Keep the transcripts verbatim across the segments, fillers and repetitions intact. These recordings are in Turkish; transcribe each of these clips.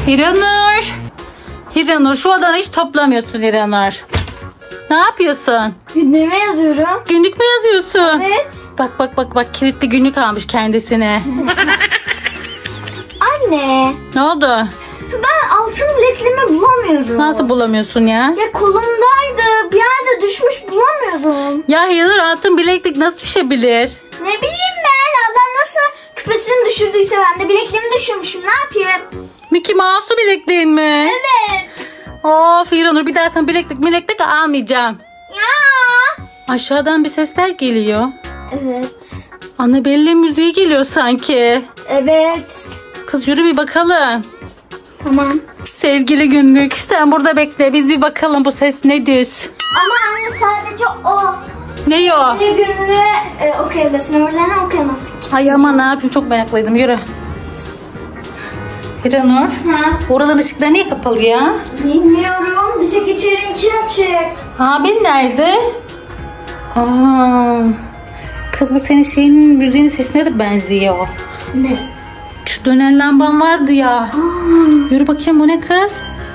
Hiranur. Hiranur, şu odanı hiç toplamıyorsun Hiranur. Ne yapıyorsun? Günlüğüme yazıyorum. Günlük mü yazıyorsun? Evet. Bak bak bak bak, kilitli günlük almış kendisine. Anne. Ne oldu? Ben altın bilekliğimi bulamıyorum. Nasıl bulamıyorsun ya? Ya kolumdaydı. Bir yerde düşmüş, bulamıyorum. Ya Hiranur, altın bileklik nasıl düşebilir? Ne bileyim ben. Adam nasıl küpesini düşürdüyse ben de bilekliğimi düşürmüşüm. Ne yapayım? Mickey Mouse'lu bilekliğin mi? Evet. Of Hiranur, bir daha sen bileklik bileklik almayacağım. Ya. Aşağıdan bir sesler geliyor. Evet. Annabelle müziği geliyor sanki. Evet. Kız yürü bir bakalım. Tamam. Sevgili günlük, sen burada bekle, biz bir bakalım bu ses nedir? Ama anne sadece o. Ne o? Bir günlüğü e, okuyabilirsin. Öğrenen okuyamazsın. Ay ama ne yapayım, çok meraklıydım, yürü. Hiranur, Ha? oraların ışıkları niye kapalı ya? Bilmiyorum. Bize geçerinki açık. Abin nerede? Aa, kız bu senin şeyin, müziğin sesine de benziyor. Ne? Şu dönen lamban vardı ya. Aa. Yürü bakayım, bu ne kız?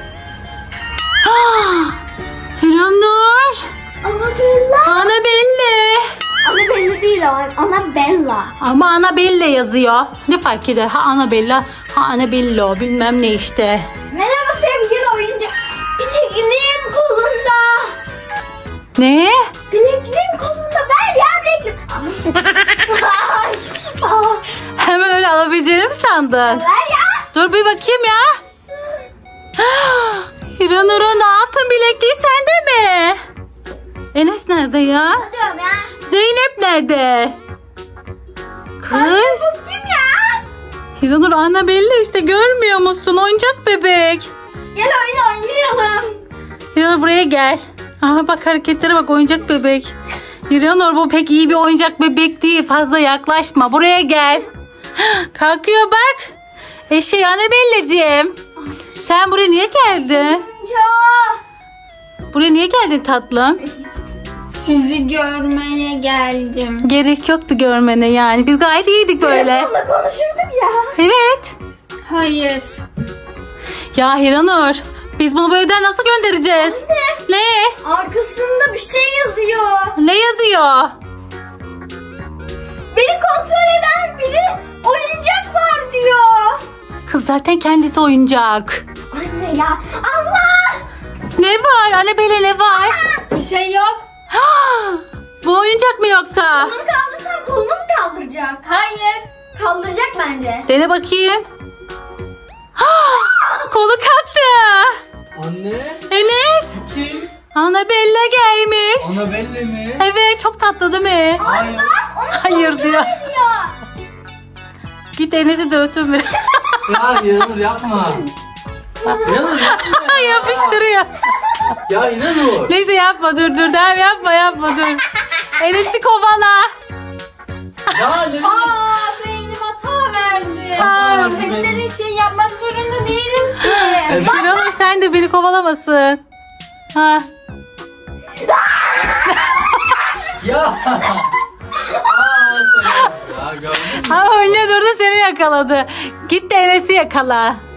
Aa, Hiranur. Annabella. Annabelle. Annabella değil o. Annabella. Ama Annabelle yazıyor. Ne fark eder? Ha Annabella, ha Annabello, bilmem ne işte. Merhaba sevgili oyuncu. Bilekliğim kolunda. Ne? Bilekliğim kolunda. Ver ya bilekliğim. Ay. Aa, Hemen öyle alabileceğini mi sandın? ver ya. Dur bir bakayım ya. Hiranur'un altın bilekliği sende mi? Enes nerede ya? Diyorum ya. Zeynep nerede? Kız. Bu kim ya? Hiranur Annabelle işte, görmüyor musun? Oyuncak bebek. Gel oyun oynayalım. Hiranur buraya gel. Aha bak, hareketlere bak, oyuncak bebek. Hiranur, bu pek iyi bir oyuncak bebek değil. Fazla yaklaşma. Buraya gel. Kalkıyor bak. Eşeği Annabelle'ciğim. Sen buraya niye geldin? Oyuncağı. Buraya niye geldin tatlım? Sizi görmeye geldim. Gerek yoktu görmene yani. Biz gayet iyiydik böyle. Telefonla konuşurduk ya. Evet. Hayır. Ya Hiranur, biz bunu bu evden nasıl göndereceğiz? Ne? Ne? Arkasında bir şey yazıyor. Ne yazıyor? Beni kontrol eden biri oyuncak var diyor. Kız zaten kendisi oyuncak. Anne ya. Allah. Ne var? Annabelle ne var? Bir şey yok. Bu oyuncak mı yoksa? Kolunu kaldırsam kolunu mu kaldıracak? Hayır. Kaldıracak bence. Dene bakayım. Kolu kalktı. Anne, Enes. kim? Annabelle gelmiş. Annabelle mi? Evet, çok tatlı değil mi? Hayır. Hayır diyor. Ya. Git Enes'i dövsün biraz. Ya İnanur yapma. İnanur yapma ya. Yapıştırıyor. Ya İnanur. Neyse yapma, dur dur. Devam yapma yapma dur. Enes'i kovala. Ya ne? Aa, beynim hata verdi. Hata verdi Senin beynim. dediğin şeyi yapmak zorunda değilim ki. Evet. Hiranur, sen de beni kovalamasın. Ha. Ya. Aa, sana. Ya gördün mü? Ha öyle durdu, seni yakaladı. Git de Enes'i yakala. Aa.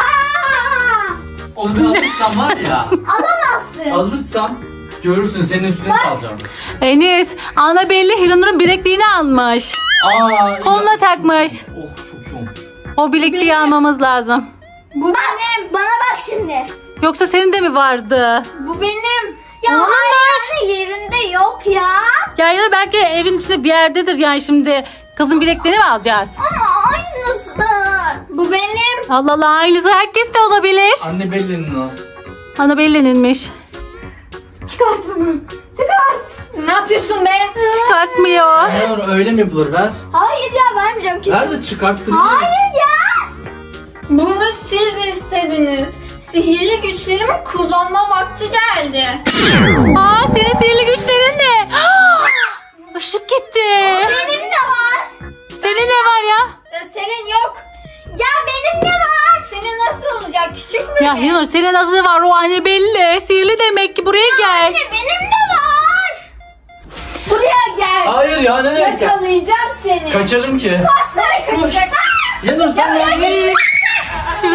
Onu da alırsam var ya. Alamazsın. Alırsam görürsün, senin üstüne salacağım. Enes, Annabelle Hiranur'un bilekliğini almış. Aa. Koluna ya- takmış. Oh çok iyi olmuş. O bilekliği almamız lazım. Bu benim. Bana bak şimdi. Yoksa senin de mi vardı? Bu benim. Ya Onun hayır, yerinde yok ya. Ya ya belki evin içinde bir yerdedir yani, şimdi kızın bilekliğini mi alacağız? Ama aynısı. Bu benim. Allah Allah, aynısı herkes de olabilir. Annabelle'nin o. Annabelle'ninmiş. Çıkart bunu. Çıkart. Ne yapıyorsun be? Çıkartmıyor. İnanur öyle mi yapılır, ver. Hayır ya, vermeyeceğim kesin. Ver de çıkarttırayım. Hayır ya. Bunu siz istediniz. Sihirli güçlerimi kullanma vakti geldi. Aa, senin sihirli güçlerin ne? Işık gitti. Benim de var. Senin ne var ya? Ya senin yok. Ya benim de var. Senin nasıl olacak? Küçük mü? Ya Hiranur, senin nasıl var o Annabelle? Sihirli demek ki, buraya gel. Anne benim de var. Buraya gel. Hayır ya, ne demek ya? Yakalayacağım seni. Kaçarım ki. Kaçlara kaçacak. İnanur sen Ya, ne? Hiranur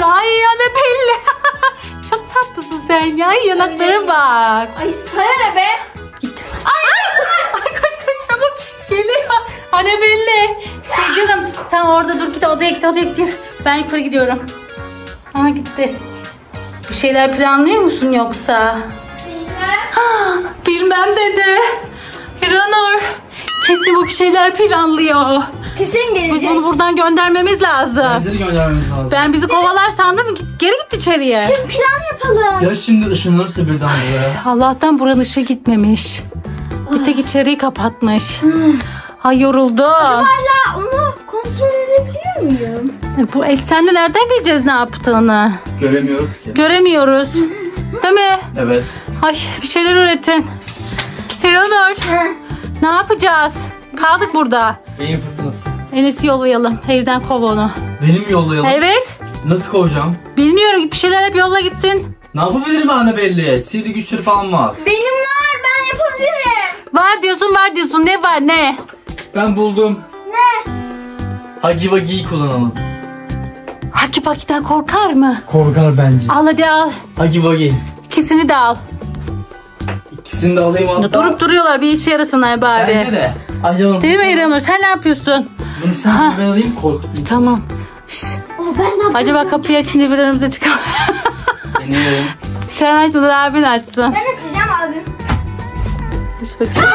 Ay Annabelle. Çok tatlısın sen ya. Yanaklara bak. Ay sana ne be? Git. Ay, ay koş koş çabuk. Geliyor. Annabelle. Şey canım sen orada dur git odaya git odaya git. Ben yukarı gidiyorum. Aha gitti. Bir şeyler planlıyor musun yoksa? Bilmem. Bilmem dedi. Hiranur. Kesin bu bir şeyler planlıyor. Kesin Biz gelecek. bunu buradan göndermemiz lazım. Bence de göndermemiz lazım. Ben bizi kovalar sandım. Git, geri git içeriye. Şimdi plan yapalım. Ya şimdi ışınlanırsa birden buraya. Allah'tan buranın ışığı gitmemiş. Bir tek içeriği kapatmış. Ay yoruldu. Hala onu kontrol edebiliyor muyum? Bu eksenle nereden bileceğiz ne yaptığını? Göremiyoruz ki. Göremiyoruz. Değil mi? Evet. Ay bir şeyler öğretin. Hiranur. Ne yapacağız? Kaldık burada. Beyin fırtınası. Enes'i yollayalım. Evden kov onu. Benim yollayalım. Evet. Nasıl kovacağım? Bilmiyorum git bir şeyler yap yolla gitsin. Ne yapabilirim Annabelle? Sihirli güçleri falan var. Benim var, ben yapabilirim. Var diyorsun var diyorsun. Ne var ne? Ben buldum. Ne? Hagi Vagi'yi kullanalım. Haki Paki'den korkar mı? Korkar bence. Al hadi al. Hagi Vagi. İkisini de al. İkisini de alayım hatta. Ya durup duruyorlar bir işe yarasınlar bari. Bence de. Ay yalan. Değil mi İranur? Sen ne yapıyorsun? Bunu sen Ha. ben alayım korkutmayayım. Tamam. Şş, Oh, ben ne yapacağım? acaba kapıyı açınca bir önümüze çıkar. Deneyelim. Sen açmadan abin açsın. Ben açacağım abim. Aç bakayım.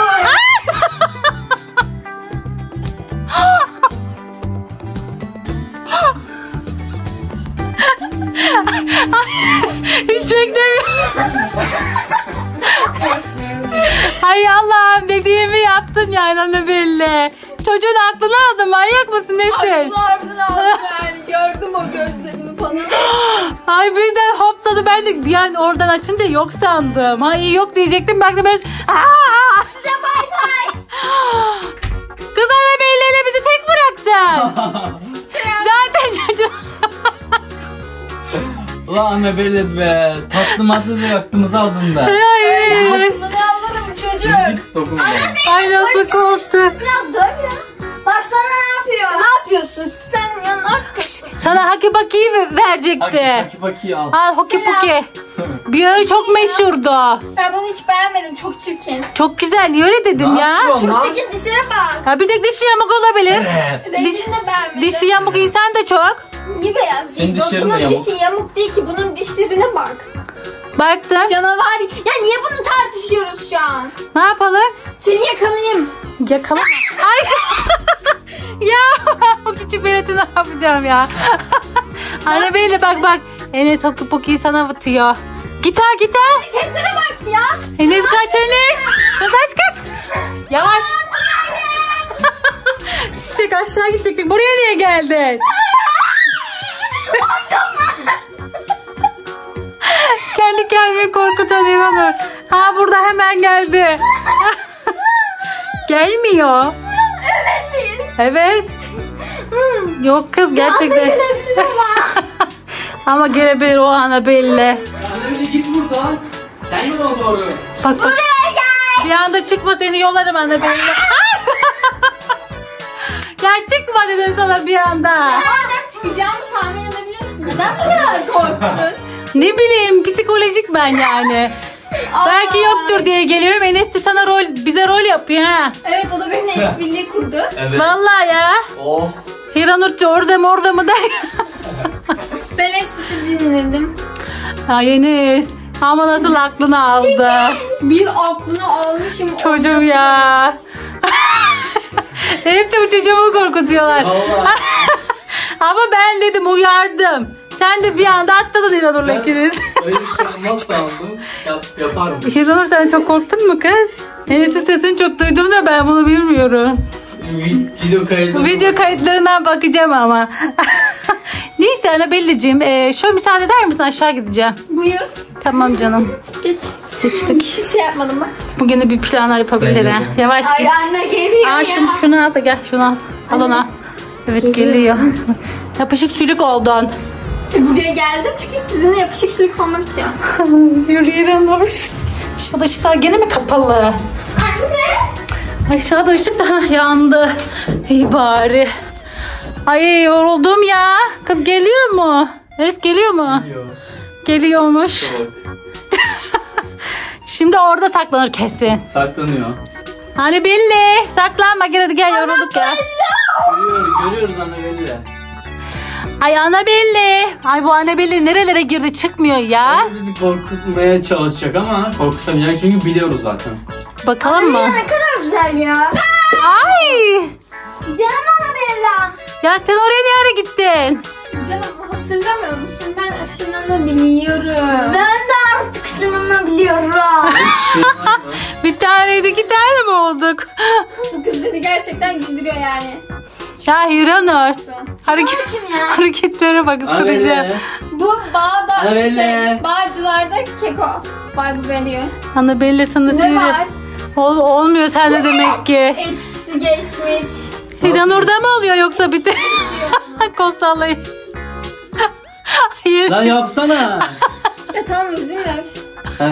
Hiç beklemiyorum. Ay Allah'ım dediğimi yaptın yani Annabelle. Çocuğun aklını aldın, manyak mısın nesin? Aklını aldı yani. Gördüm o gözlerini falan. Ay birden hopladı, ben de yani oradan açınca yok sandım. Ay yok diyecektim, baktım böyle. Aa! Size bay bay. Kız Annabelle'yle bizi tek bıraktın. Zaten çocuk. Ulan Annabelle be. Tatlı madde de aklımızı aldın be. Ay, Aklını alırım çocuk. Git dokunma. ay nasıl korktu. Biraz dön ya. Baksana ne yapıyor. Ne yapıyorsun sen ya? Ne yapıyorsun? Sana Haki Baki'yi Hagi verecekti. Hagi Baki'yi al. Al Hoki Poki. Bir ara çok meşhurdu. Ben bunu hiç beğenmedim. Çok çirkin. Çok güzel, niye öyle dedin Ne ya? yapıyorsun Çok lan? çirkin, dişlere bak. Ha bir tek dişi yamuk olabilir. Evet. Rengini Diş- de beğenmedim. Dişi yamuk insan da çok. Niye beyaz Senin değil? dişlerin de Bunun yamuk. dişi yamuk değil ki. Bunun dişlerine bak. Baktım. Canavar. Ya niye bunu tartışıyoruz şu an? Ne yapalım? Seni yakalayayım. Yakalama. Ay. Ya o küçük Berat'ı ne yapacağım ya? Annabelle bak bak. Enes Hoki Poki'yi sana atıyor. Git ha git ha. Kendine bak ya. Enes kaç Enes. Kız aç kız. Yavaş. Şişek aşağı gidecektik. Buraya niye geldin? Kendi kendime korkutan İranur. Ha burada hemen geldi. Gelmiyor. Evet. Yok kız gerçekten. Ama gelebilir o Annabelle. Annabelle git buradan. Sen yola doğru. Bak bak. Bir anda çıkma, seni yollarım Annabelle. Ya çıkma dedim sana bir anda. Madem çıkacağımı tahmin edebiliyorsun. Neden bu kadar korktun? Ne bileyim, psikolojik ben yani. Belki yoktur diye geliyorum. Enes de sana rol, bize rol yapıyor ha. Evet, o da benimle işbirliği kurdu. Evet. Vallahi ya. Oh. Hiranurcu orada mı orada mı der. Ben hep sizi dinledim. Ay Enes. Ama nasıl aklını aldı. Bir aklını almışım. Çocuğum ya. Hep de bu çocuğumu korkutuyorlar. Vallahi. Ama ben dedim, uyardım. Sen de bir anda atladın İranur'la Ben ikiniz. öyle bir şey olmaz sandım. Yap, yaparım. İranur sen çok korktun mu kız? Enes'in sesini çok duydum da ben bunu bilmiyorum. Video kaydı. Video kayıtlarından bakacağım ama. Neyse Annabelle'ciğim e, şöyle müsaade eder misin, aşağı gideceğim. Buyur. Tamam canım. Geç. Geçtik. Bir şey yapmadım bak. Bugün de bir planlar yapabilir Bence ha. de. Yavaş Ay git. anne geliyor Aa, ya. şunu, şunu al da gel, şunu al. Al onu al. Evet geliyor. Yapışık sülük oldun. E, buraya geldim çünkü sizinle yapışık suyu olmak için. Yürü İranur. Aşağıda ışıklar gene mi kapalı? Anne. Aşağıda ışık daha yandı. İyi bari. Ay yoruldum ya. Kız geliyor mu? Ses geliyor mu? Geliyor. Geliyormuş. Bak, Şimdi orada saklanır kesin. saklanıyor. Hani belli. Saklanma gel hadi gel yorulduk ya. Görüyoruz, görüyoruz Annabelle'yi. Ay Annabelle. Ay bu Annabelle nerelere girdi çıkmıyor ya. Bence bizi korkutmaya çalışacak ama korkutamayacak çünkü biliyoruz zaten. Bakalım mı? Ne kadar güzel ya. Ay. Canım Annabella. Ya sen oraya ne ara gittin? Canım hatırlamıyor musun? Ben ışınlanabiliyorum. Ben de artık ışınlanabiliyorum. Bir taneydi iki tane mi olduk? Bu kız beni gerçekten güldürüyor yani. Ya Hiranur. Hareket, Kim ya? hareketlere bak ısıracağım. Annabelle. Bu bağda Öyle. şey, bağcılarda keko. Vibe veriyor. Annabelle sana Ne sinir. var? Ol, olmuyor sende demek ki. Etkisi geçmiş. Hiranur'da mı oluyor yoksa bir de? Kol sallayın. Hayır. Lan yapsana. Ya tamam üzülme. Heh.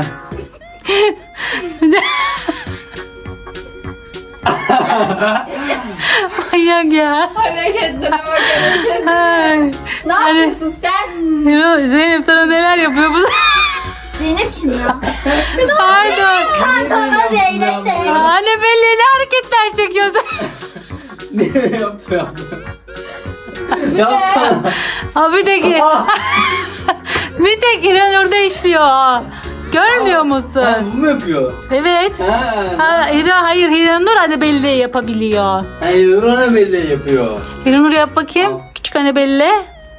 Manyak ya. Hareketlere bak hareketlere. Ay. Ne Hani- yapıyorsun sen? Hiro- Zeynep sana neler yapıyor bu? Zeynep kim ya? Pardon. Kanka Zeynep de. Annabelle ne hareketler çekiyorsun? Ne yaptı yaptı? Yapsana. Ha bir de ki. Ah. Bir tek Hiranur'da işliyor. Görmüyor Ha, musun? bu mu yapıyor? Evet. Ha. Ha, Hira, hayır Hiranur Annabelle yapabiliyor. Hayır, Annabelle yapıyor. Hiranur yap bakayım. Al. Küçük Annabelle.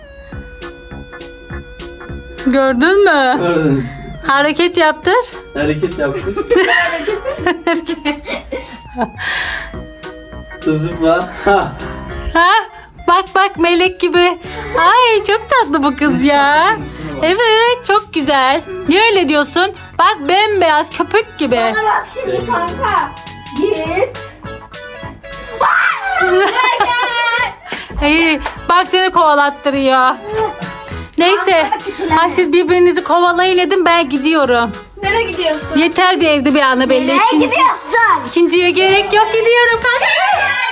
Gördün mü? Gördün. Hareket yaptır. Hareket yaptı. Zıpla. Ha. Ha? Bak bak melek gibi. Ay çok tatlı bu kız ya. Evet çok güzel. Niye öyle diyorsun? Bak bembeyaz köpük gibi. Bana bak şimdi kanka. Git. Hey, bak seni kovalattırıyor. Neyse. Ay siz birbirinizi kovalayın dedim ben gidiyorum. Nereye gidiyorsun? Yeter bir evde bir Annabelle. Nereye İkinci, gidiyorsun? ikinciye gerek yok gidiyorum. Kanka.